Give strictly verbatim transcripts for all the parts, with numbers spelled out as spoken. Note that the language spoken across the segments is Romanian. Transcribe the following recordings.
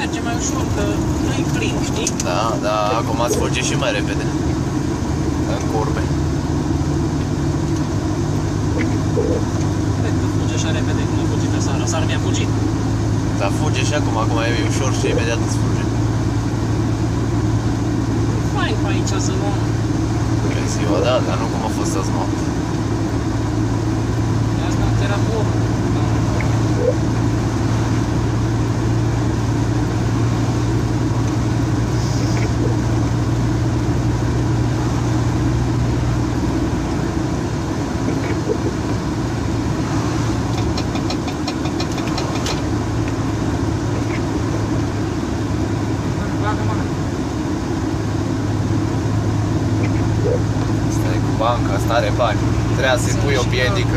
merge mai ușor, că nu-i plin, știi? Da, da, acum ați fuge și mai repede. În curbe. Cred că fuge așa repede cum a fugit aseară. Aseară mi-a fugit. Dar fuge și acum, acum e ușor și imediat îți fuge. Fain pe aici să nu... E ziua, da, dar nu cum a fost azi noapte. Azi noapte era bun. Banca, asta are bani. Trebuia să-i pui o piedică.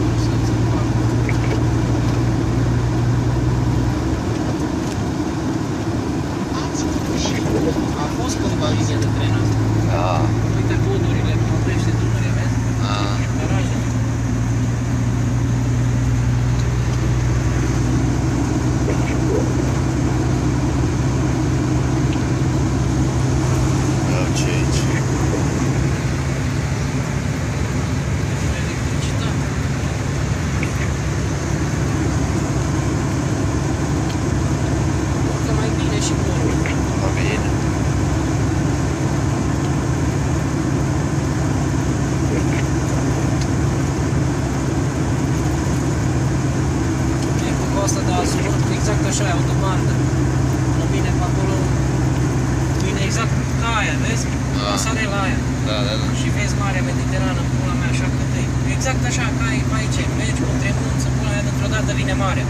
A fost cândva linie de tren asta. Da. Uite podurile, oprește drumurile, vezi? Da. Garaje. Ce aici? Exact așa, e autobandă. Nu vine pe acolo, vine exact ca aia, vezi? Da. Pasare la aia. Da, da, da. Și vezi Marea Mediterană, pula mea, așa cât e. Exact așa, ca aici, mergi cu tremunță, pula mea, dintr-o dată vine marea.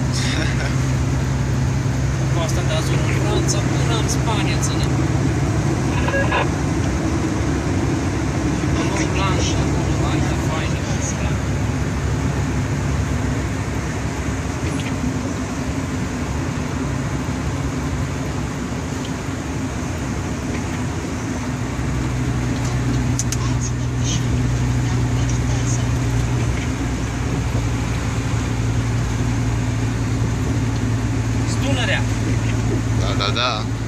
Coasta de Azur în Franța, până în Spania, ține. Și pe Mont Blanc, acolo, aici, faină, Mont Blanc. Da, da, da.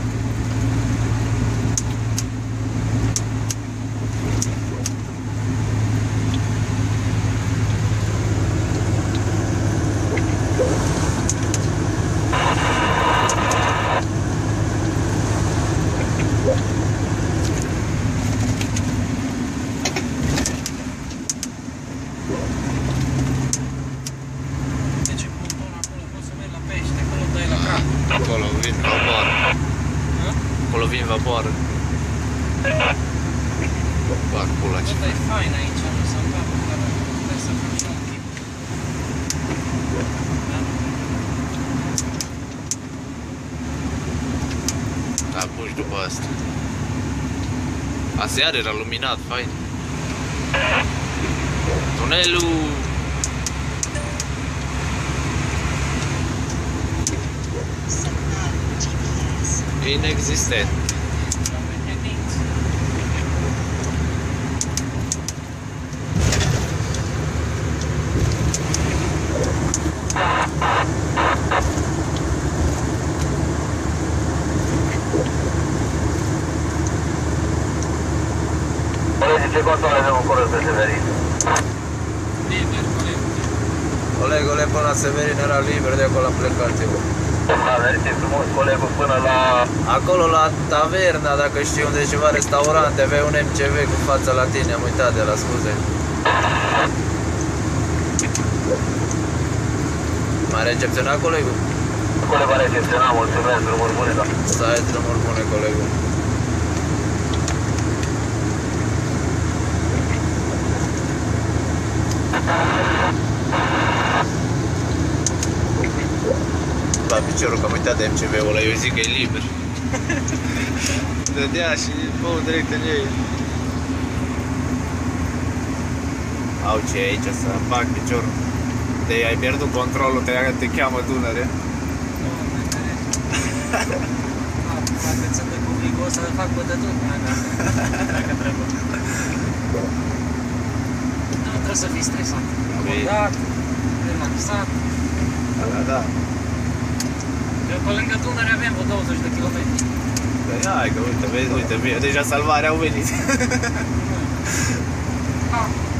Acolo vin vapoare. Acolo vin vapoare. Fac pula ce. Asta e fain aici, nu s-a împapă, dar trebuie să fac și un chip. Da, puși după asta. Aseară era luminat, fain. Tunelul inexistent. Colegii, ce controle avem în curând pe Severin? Liber, coleg. Colegule, până la Severin era liber, de acolo am plecat eu. A mers frumos colegul până la... Acolo la taverna, dacă știi unde e ceva restaurante, aveai un M C V cu fața la tine, am uitat de la, scuze. M-a recepționat colegul? Colegul a recepționat, mulțumesc, drumuri bune, da. Stai, drumuri bune, colegul. La piciorul, că am uitat de M C V-ul ăla, eu zic că e liber. Dădea și bău direct în ei. Au ce e aici să bag piciorul. De ai pierdut controlul, te, te cheamă Dunăre. Poate să te public, o să fac bătături până acasă, dacă trebuie. Nu trebuie să fii stresat. Acordat, relaxat. Da, da, da. Eu Pe lângă Dunăre avem vreo douăzeci de kilometri. Păi hai că uite, vezi, uite, deja salvarea au venit. Ah.